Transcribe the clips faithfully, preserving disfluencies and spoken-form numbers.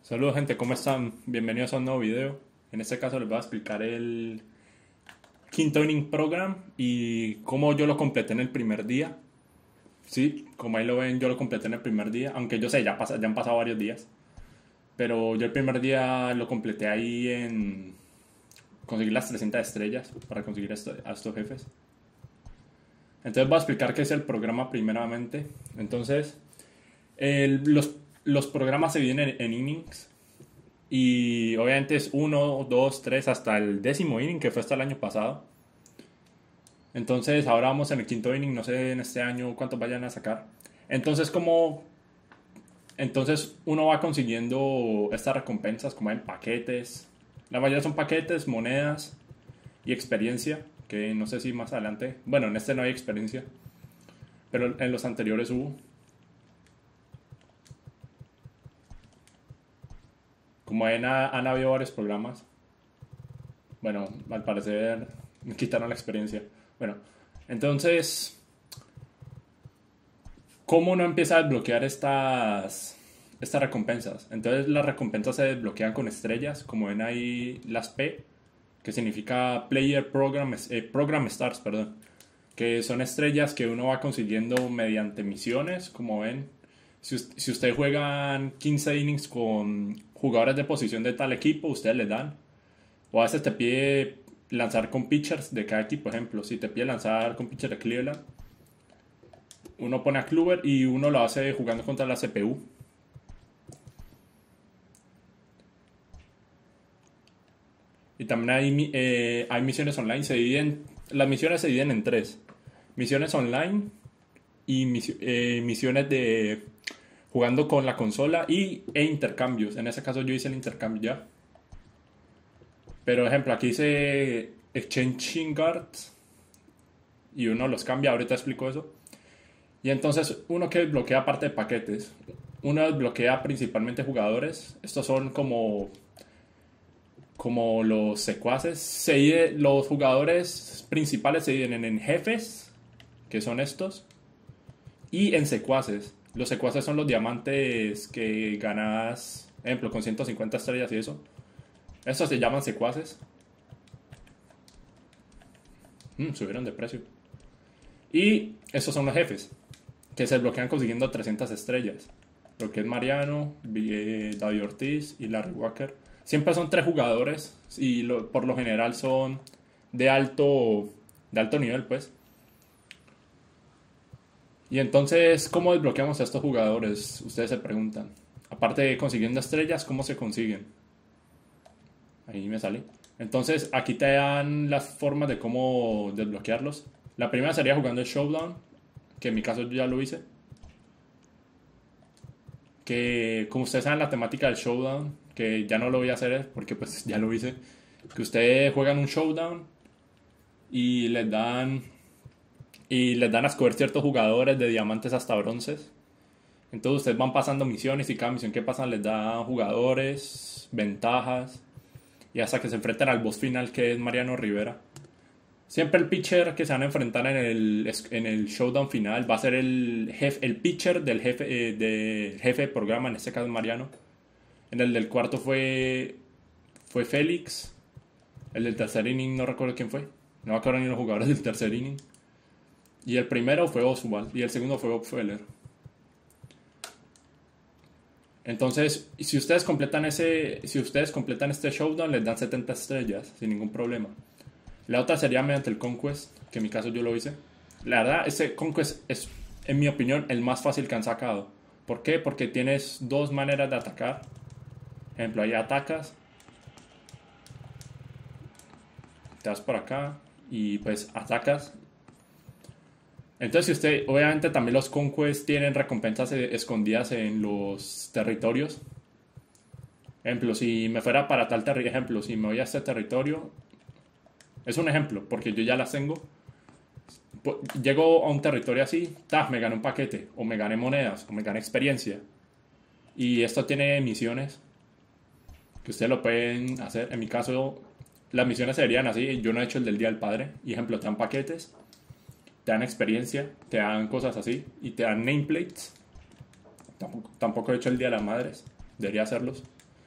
Saludos gente, ¿cómo están? Bienvenidos a un nuevo video. En este caso les voy a explicar el quinto inning program y cómo yo lo completé en el primer día. Sí, como ahí lo ven, yo lo completé en el primer día, aunque yo sé, ya, pasa, ya han pasado varios días. Pero yo el primer día lo completé ahí en conseguir las trescientas estrellas para conseguir esto- a estos jefes. Entonces voy a explicar qué es el programa primeramente. Entonces, el- los, los programas se dividen en, en innings. Y obviamente es uno, dos, tres, hasta el décimo inning, que fue hasta el año pasado. Entonces ahora vamos en el quinto inning, no sé en este año cuántos vayan a sacar. Entonces como, entonces uno va consiguiendo estas recompensas como en paquetes. La mayoría son paquetes, monedas y experiencia, que no sé si más adelante, bueno, en este no hay experiencia, pero en los anteriores hubo. Como ven, ha- han habido varios programas. Bueno, al parecer me quitaron la experiencia. Bueno, entonces, ¿cómo no empieza a desbloquear estas, estas recompensas? Entonces las recompensas se desbloquean con estrellas, como ven ahí las P, que significa Player Program, eh, Program Stars, perdón, que son estrellas que uno va consiguiendo mediante misiones, como ven. Si, us- si ustedes juegan quince innings con jugadores de posición de tal equipo, ustedes les dan. O a veces te pide lanzar con pitchers de cada equipo. Por ejemplo, si te pide lanzar con pitchers de Cleveland, uno pone a Kluber y uno lo hace jugando contra la C P U. Y también hay, eh, hay misiones online. Se dividen, las misiones se dividen en tres. Misiones online y misi- eh, misiones de jugando con la consola y, e intercambios. En ese caso yo hice el intercambio ya. Pero ejemplo, aquí dice Exchanging Guards y uno los cambia. Ahorita explico eso. Y entonces uno que desbloquea parte de paquetes. Uno desbloquea principalmente jugadores. Estos son como, como los secuaces. Se divide- los jugadores principales se dividen en jefes, que son estos, y en secuaces. Los secuaces son los diamantes que ganas, ejemplo, con ciento cincuenta estrellas y eso. Estos se llaman secuaces. Mm, subieron de precio. Y estos son los jefes, que se desbloquean consiguiendo trescientas estrellas. Lo que es Mariano, eh, David Ortiz y Larry Walker. Siempre son tres jugadores y lo- por lo general son de alto, de alto nivel, pues. Y entonces, ¿cómo desbloqueamos a estos jugadores? Ustedes se preguntan. Aparte de consiguiendo estrellas, ¿cómo se consiguen? Ahí me sale. Entonces, aquí te dan las formas de cómo desbloquearlos. La primera sería jugando el Showdown, que en mi caso yo ya lo hice. Que como ustedes saben la temática del showdown, que ya no lo voy a hacer porque pues ya lo hice, que ustedes juegan un showdown y les dan y les dan a escoger ciertos jugadores de diamantes hasta bronces. Entonces ustedes van pasando misiones y cada misión que pasan les da jugadores, ventajas y hasta que se enfrentan al boss final que es Mariano Rivera. Siempre el pitcher que se van a enfrentar en el, en el showdown final va a ser el, jefe, el pitcher del jefe, eh, del jefe de programa, en este caso Mariano. En el del cuarto fue, fue Félix. El del tercer inning no recuerdo quién fue. No me acuerdo ni los jugadores del tercer inning. Y el primero fue Oswald y el segundo fue Bob Feller. Entonces, si ustedes completan ese, si ustedes completan este showdown, les dan setenta estrellas sin ningún problema. La otra sería mediante el Conquest, que en mi caso yo lo hice. La verdad, ese Conquest es, en mi opinión, el más fácil que han sacado. ¿Por qué? Porque tienes dos maneras de atacar. Ejemplo, ahí atacas, te vas por acá y pues atacas. Entonces, si usted, obviamente también los Conquest tienen recompensas eh, escondidas en los territorios. Ejemplo, si me fuera para tal territorio, ejemplo, si me voy a este territorio, es un ejemplo, porque yo ya las tengo. Pu- Llego a un territorio así, ta, me gané un paquete, o me gané monedas, o me gané experiencia. Y esto tiene misiones que ustedes lo pueden hacer. En mi caso, las misiones serían así. Yo no he hecho el del Día del Padre. Y ejemplo, te dan paquetes, te dan experiencia, te dan cosas así. Y te dan nameplates. Tampoco, tampoco he hecho el Día de las Madres. Debería hacerlos.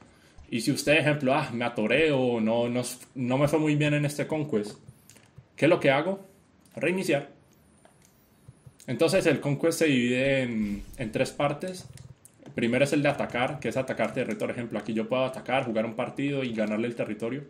Y si usted, ejemplo, ah, me atoré o no, no, no me fue muy bien en este Conquest, ¿qué es lo que hago? Reiniciar. Entonces el Conquest se divide en, en tres partes. Primero es el de atacar, que es atacar territorio. Por ejemplo, aquí yo puedo atacar, jugar un partido y ganarle el territorio.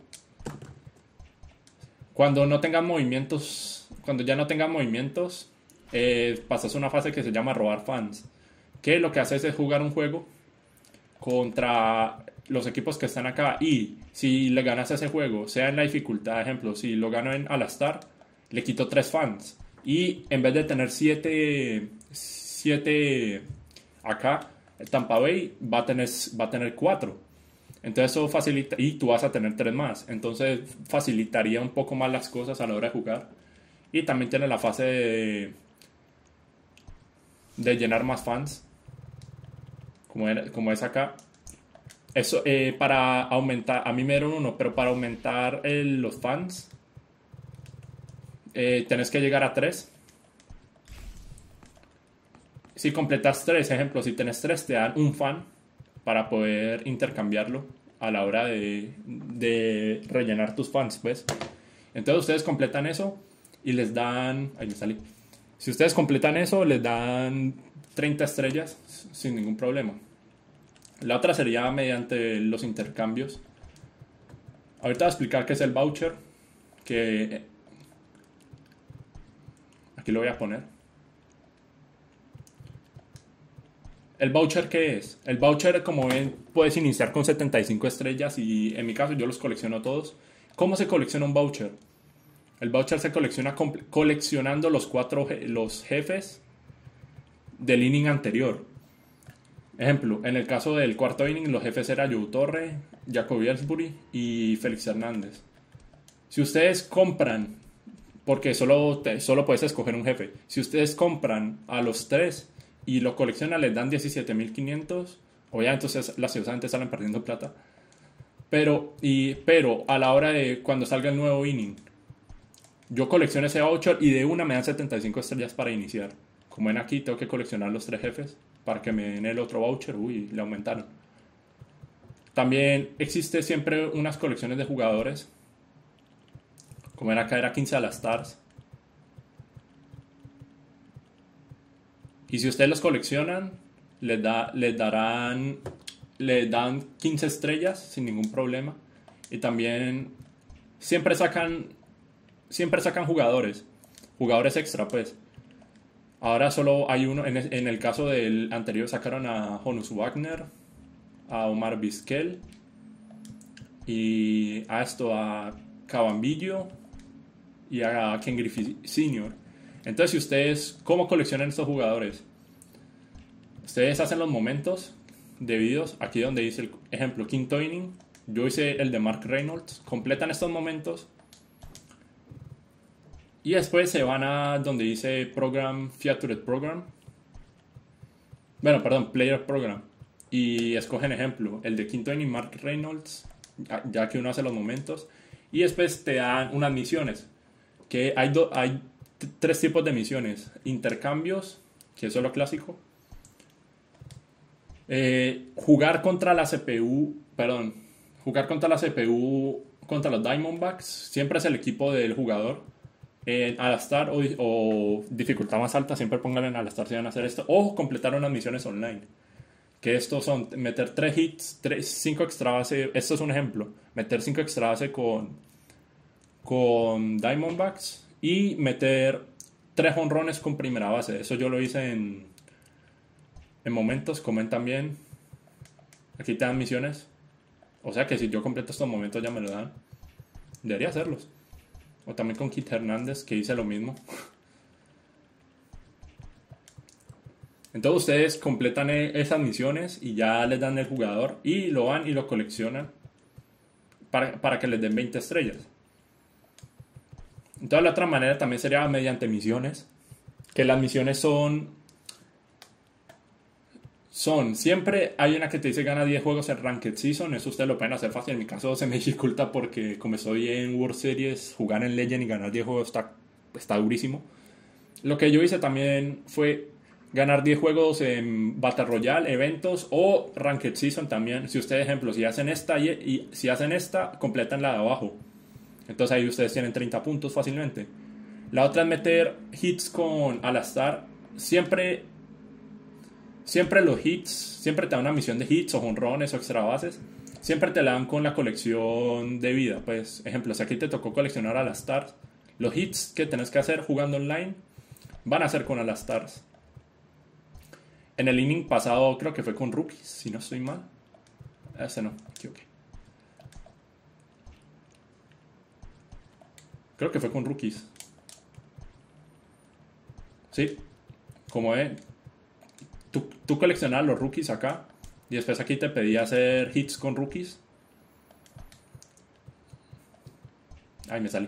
Cuando no tengan movimientos, cuando ya no tengan movimientos, eh, pasas una fase que se llama robar fans. Que lo que haces es jugar un juego contra los equipos que están acá. Y si le ganas ese juego, sea en la dificultad, ejemplo, si lo gano en Alastar, le quito tres fans. Y en vez de tener siete, siete acá, Tampa Bay va a tener, va a tener cuatro. Entonces eso facilita, y tú vas a tener tres más. Entonces facilitaría un poco más las cosas a la hora de jugar. Y también tiene la fase de, de llenar más fans, como, era, como es acá. Eso eh, para aumentar, a mí me dieron uno, pero para aumentar el, los fans, eh, tenés que llegar a tres. Si completas tres, ejemplo, si tenés tres, te dan un fan para poder intercambiarlo a la hora de, de rellenar tus fans, pues. Entonces ustedes completan eso y les dan... Ahí me salí. Si ustedes completan eso, les dan treinta estrellas sin ningún problema. La otra sería mediante los intercambios. Ahorita voy a explicar qué es el voucher, que aquí lo voy a poner. ¿El voucher qué es? El voucher, como ven, puedes iniciar con setenta y cinco estrellas y en mi caso yo los colecciono todos. ¿Cómo se colecciona un voucher? El voucher se colecciona coleccionando los cuatro los jefes del inning anterior. Ejemplo, en el caso del cuarto inning, los jefes eran Joe Torre, Jacoby Ellsbury y Félix Hernández. Si ustedes compran, porque solo, te, solo puedes escoger un jefe, si ustedes compran a los tres y lo coleccionan, les dan diecisiete mil quinientos. Obviamente, entonces las ciudades salen perdiendo plata. Pero, y, pero a la hora de cuando salga el nuevo inning, yo colecciono ese voucher y de una me dan setenta y cinco estrellas para iniciar. Como ven aquí, tengo que coleccionar los tres jefes para que me den el otro voucher. Uy, le aumentaron. También existe siempre unas colecciones de jugadores. Como ven acá, era quince a las Stars. Y si ustedes los coleccionan, les, da, les darán les dan quince estrellas sin ningún problema. Y también siempre sacan siempre sacan jugadores. Jugadores extra, pues. Ahora solo hay uno. En, en el caso del anterior sacaron a Honus Wagner, a Omar Vizquel y a esto a Cabambillo y a Ken Griffey senior Entonces, si ustedes, ¿cómo coleccionan estos jugadores? Ustedes hacen los momentos debidos, aquí donde dice el ejemplo, quinto inning. Yo hice el de Mark Reynolds. Completan estos momentos. Y después se van a donde dice Program, Featured Program. Bueno, perdón, Player Program. Y escogen ejemplo, el de quinto inning, Mark Reynolds, ya que uno hace los momentos. Y después te dan unas misiones. Que hay, do, hay tres tipos de misiones. Intercambios, que eso es lo clásico. Eh, jugar contra la C P U, perdón, jugar contra la C P U, contra los Diamondbacks. Siempre es el equipo del jugador. En Alastar o, o dificultad más alta, siempre pónganle en Alastar si van a hacer esto. O completar unas misiones online. Que estos son meter tres hits, cinco extra base. Esto es un ejemplo. Meter cinco extra base con, con Diamondbacks. Y meter tres honrones con primera base. Eso yo lo hice en, en momentos. Comen también. Aquí te dan misiones. O sea que si yo completo estos momentos ya me lo dan. Debería hacerlos. O también con Kit Hernández, que hice lo mismo. Entonces ustedes completan esas misiones y ya les dan el jugador y lo van y lo coleccionan para, para que les den veinte estrellas. Entonces la otra manera también sería mediante misiones. Que las misiones son... Son, siempre hay una que te dice gana diez juegos en Ranked Season. Eso ustedes lo pueden hacer fácil. En mi caso se me dificulta porque como estoy en World Series, jugar en Legend y ganar diez juegos está, está durísimo. Lo que yo hice también fue ganar diez juegos en Battle Royale, eventos o Ranked Season también. Si ustedes, ejemplo, si hacen esta y, y si hacen esta, completan la de abajo. Entonces ahí ustedes tienen treinta puntos fácilmente. La otra es meter hits con Alastar. Siempre, siempre los hits, siempre te dan una misión de hits o jonrones o extra bases. Siempre te la dan con la colección de vida. Pues, ejemplo, si aquí te tocó coleccionar Alastars, los hits que tenés que hacer jugando online van a ser con Alastars. En el inning pasado creo que fue con rookies, si no estoy mal. Ese no, me equivoqué. Creo que fue con rookies. Sí, como ven, tú, tú coleccionabas los rookies acá y después aquí te pedía hacer hits con rookies. Ay, me salí.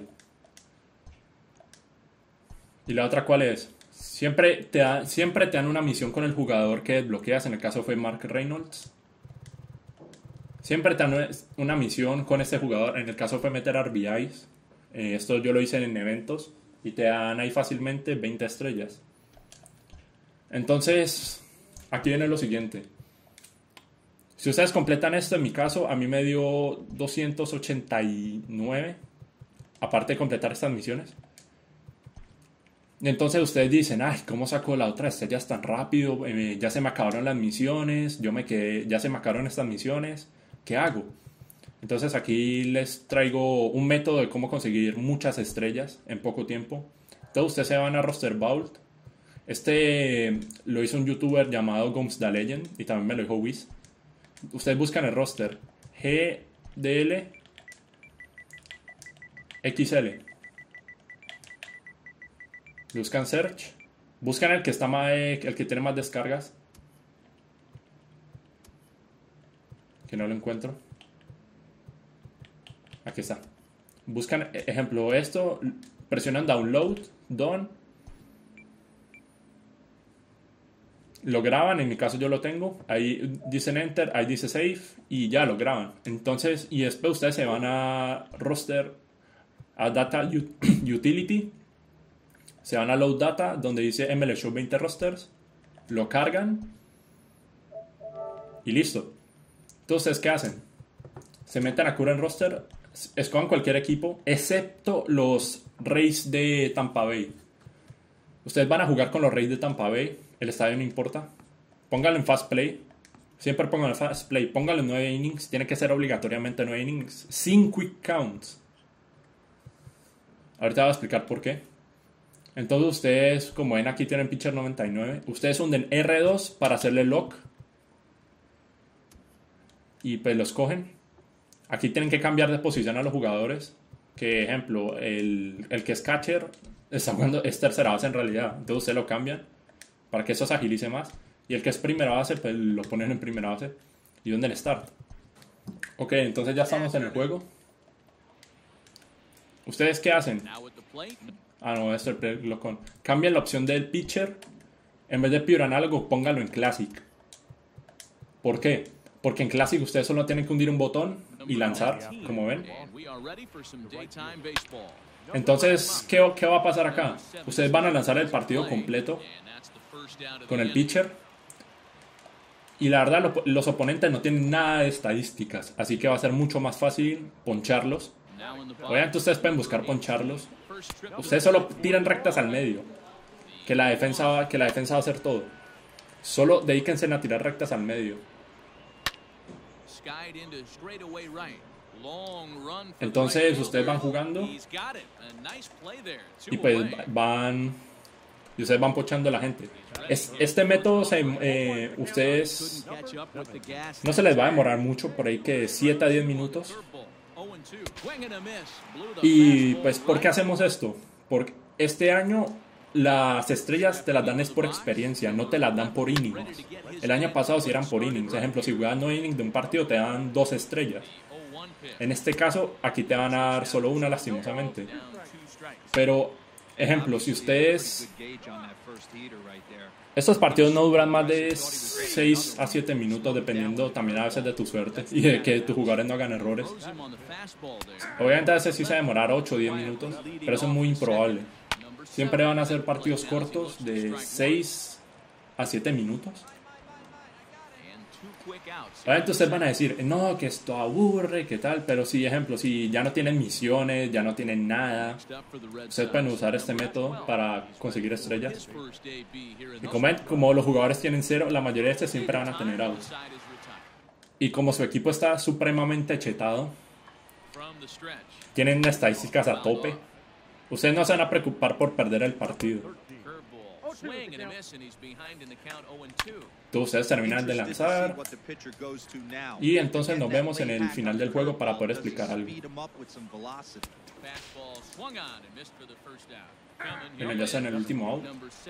¿Y la otra cuál es? Siempre te, da, siempre te dan una misión con el jugador que desbloqueas. En el caso fue Mark Reynolds. Siempre te dan una misión con este jugador. En el caso fue meter R B Is. Eh, esto yo lo hice en eventos. Y te dan ahí fácilmente veinte estrellas. Entonces, aquí viene lo siguiente. Si ustedes completan esto, en mi caso, a mí me dio doscientos ochenta y nueve. Aparte de completar estas misiones. Y entonces ustedes dicen, ay, ¿cómo saco la otra estrella tan rápido? Eh, ya se me acabaron las misiones, yo me quedé, ya se me acabaron estas misiones, ¿qué hago? Entonces aquí les traigo un método de cómo conseguir muchas estrellas en poco tiempo. Entonces ustedes se van a Roster Vault. Este lo hizo un youtuber llamado Gomes the Legend y también me lo dijo Wiz. Ustedes buscan el roster G D L X L. Buscan search. Buscan el que está más, el que tiene más descargas. Que no lo encuentro. Aquí está. Buscan, ejemplo, esto. Presionan download, done. Lo graban, en mi caso yo lo tengo. Ahí dicen enter, ahí dice save y ya lo graban. Entonces, y después ustedes se van a roster, a data utility. Se van a load data, donde dice M L Show veinte rosters. Lo cargan. Y listo. Entonces, ¿qué hacen? Se meten a current roster. Escojan cualquier equipo, excepto los Rays de Tampa Bay. Ustedes van a jugar con los Rays de Tampa Bay. El estadio no importa. Pónganlo en fast play. Siempre pónganlo en fast play. Pónganlo en nueve innings. Tiene que ser obligatoriamente nueve innings. Sin quick counts. Ahorita voy a explicar por qué. Entonces ustedes, como ven aquí tienen pitcher noventa y nueve. Ustedes hunden R dos para hacerle lock. Y pues los cogen. Aquí tienen que cambiar de posición a los jugadores. Que ejemplo, el, el que es catcher está jugando, es tercera base en realidad. Entonces ustedes lo cambian para que eso se agilice más. Y el que es primera base, pues lo ponen en primera base. Y hunden el start. Ok, entonces ya estamos en el juego. ¿Ustedes qué hacen? Ah, no, esto es el con. Cambian la opción del pitcher. En vez de pure análogo, pónganlo en classic. ¿Por qué? Porque en classic ustedes solo tienen que hundir un botón y lanzar, como ven. Entonces, ¿qué, qué va a pasar acá? Ustedes van a lanzar el partido completo con el pitcher. Y la verdad, lo, los oponentes no tienen nada de estadísticas. Así que va a ser mucho más fácil poncharlos. Obviamente ustedes pueden buscar poncharlos. Ustedes solo tiran rectas al medio. Que la defensa va, que la defensa va a hacer todo. Solo dedíquense a tirar rectas al medio. Entonces ustedes van jugando. Y pues van. Y ustedes van pochando a la gente. Es, este método, se, eh, ustedes. No se les va a demorar mucho, por ahí que siete a diez minutos. Y pues, ¿por qué hacemos esto? Porque este año las estrellas te las dan es por experiencia, no te las dan por innings. El año pasado sí eran por innings. Por ejemplo, si juegas nueve innings de un partido te dan dos estrellas. En este caso, aquí te van a dar solo una, lastimosamente. Pero, ejemplo, si ustedes... Estos partidos no duran más de seis a siete minutos, dependiendo también a veces de tu suerte y de que tus jugadores no hagan errores. Obviamente a veces sí se va a demorar ocho o diez minutos, pero eso es muy improbable. Siempre van a ser partidos cortos de seis a siete minutos. Obviamente ustedes van a decir, no, que esto aburre, que tal, pero si, ejemplo, si ya no tienen misiones, ya no tienen nada, ustedes pueden usar este método para conseguir estrellas. Y como, como los jugadores tienen cero, la mayoría de estos siempre van a tener outs. Y como su equipo está supremamente chetado, tienen estadísticas a tope, ustedes no se van a preocupar por perder el partido. Entonces ustedes terminan de lanzar y entonces nos vemos en el final del juego para poder explicar algo. En el, ya sea en el último out.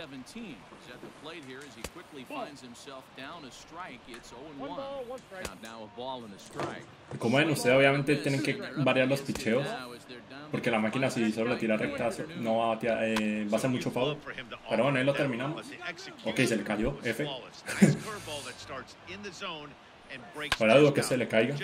Y como ven, ustedes obviamente tienen que variar los picheos, porque la máquina si solo le tira rectas no va a, tirar, eh, va a ser mucho foul. Pero bueno, ahí lo terminamos. Ok, se le cayó, F. Ahora dudo que se le caiga.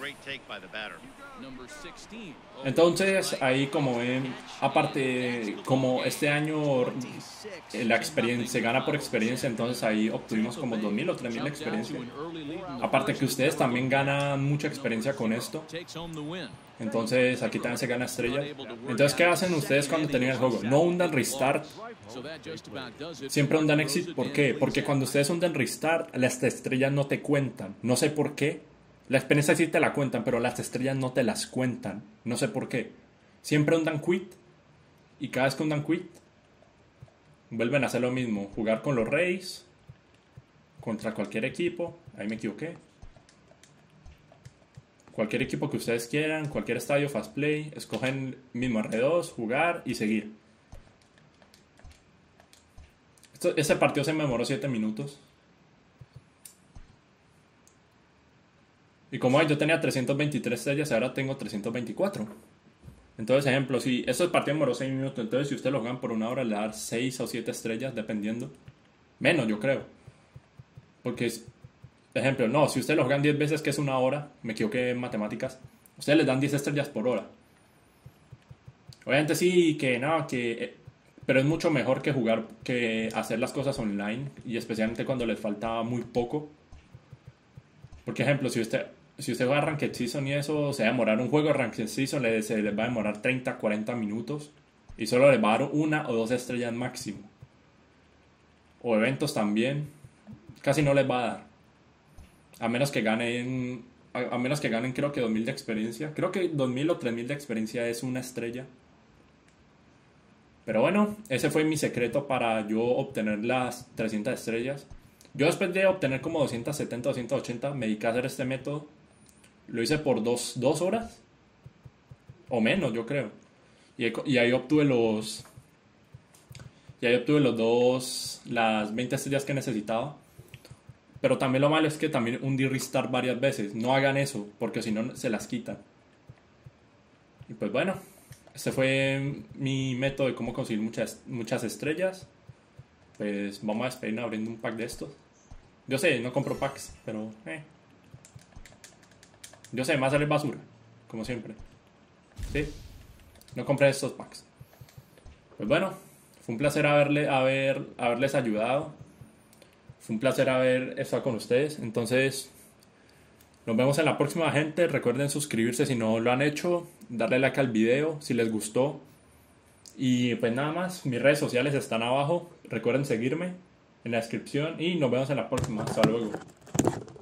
Entonces ahí como ven, aparte como este año la experiencia se gana por experiencia, entonces ahí obtuvimos como dos mil o tres mil de experiencia. Aparte que ustedes también ganan mucha experiencia con esto, entonces aquí también se gana estrellas. Entonces ¿qué hacen ustedes cuando terminan el juego? No hundan restart, siempre hundan exit. ¿Por qué? Porque cuando ustedes hundan restart las estrellas no te cuentan, no sé por qué. La experiencia sí te la cuentan, pero las estrellas no te las cuentan. No sé por qué. Siempre hundan quit. Y cada vez que hundan quit, vuelven a hacer lo mismo. Jugar con los Rays. Contra cualquier equipo. Ahí me equivoqué. Cualquier equipo que ustedes quieran. Cualquier estadio fast play. Escogen mismo R dos, jugar y seguir. Esto, este partido se me demoró siete minutos. Y como yo tenía trescientas veintitrés estrellas, ahora tengo trescientas veinticuatro. Entonces, ejemplo, si estos partidos demoró seis minutos, entonces si usted lo gana por una hora, le da seis o siete estrellas, dependiendo. Menos, yo creo. Porque, ejemplo, no, si usted lo gana diez veces, que es una hora, me equivoqué en matemáticas, ustedes les dan diez estrellas por hora. Obviamente sí, que no, que... Pero es mucho mejor que jugar, que hacer las cosas online, y especialmente cuando les falta muy poco. Porque, ejemplo, si usted... Si usted juega Ranked Season y eso, se va a demorar un juego de Ranked Season, le, se les va a demorar treinta, cuarenta minutos. Y solo les va a dar una o dos estrellas máximo. O eventos también. Casi no les va a dar. A menos que ganen, a, a menos que ganen creo que dos mil de experiencia. Creo que dos mil o tres mil de experiencia es una estrella. Pero bueno, ese fue mi secreto para yo obtener las trescientas estrellas. Yo después de obtener como doscientas setenta, doscientas ochenta, me dediqué a hacer este método. Lo hice por dos, dos horas. O menos, yo creo. Y, y ahí obtuve los... Y ahí obtuve los dos... Las veinte estrellas que necesitaba. Pero también lo malo es que también hundí restart varias veces. No hagan eso, porque si no se las quitan. Y pues bueno. Este fue mi método de cómo conseguir muchas, muchas estrellas. Pues vamos a despedirnos abriendo un pack de estos. Yo sé, no compro packs, pero... Eh. Yo sé, más sale basura, como siempre. ¿Sí? No compré estos packs. Pues bueno, fue un placer haberle, haber, haberles ayudado. Fue un placer haber estado con ustedes. Entonces, nos vemos en la próxima, gente. Recuerden suscribirse si no lo han hecho. Darle like al video si les gustó. Y pues nada más, mis redes sociales están abajo. Recuerden seguirme en la descripción. Y nos vemos en la próxima. Hasta luego.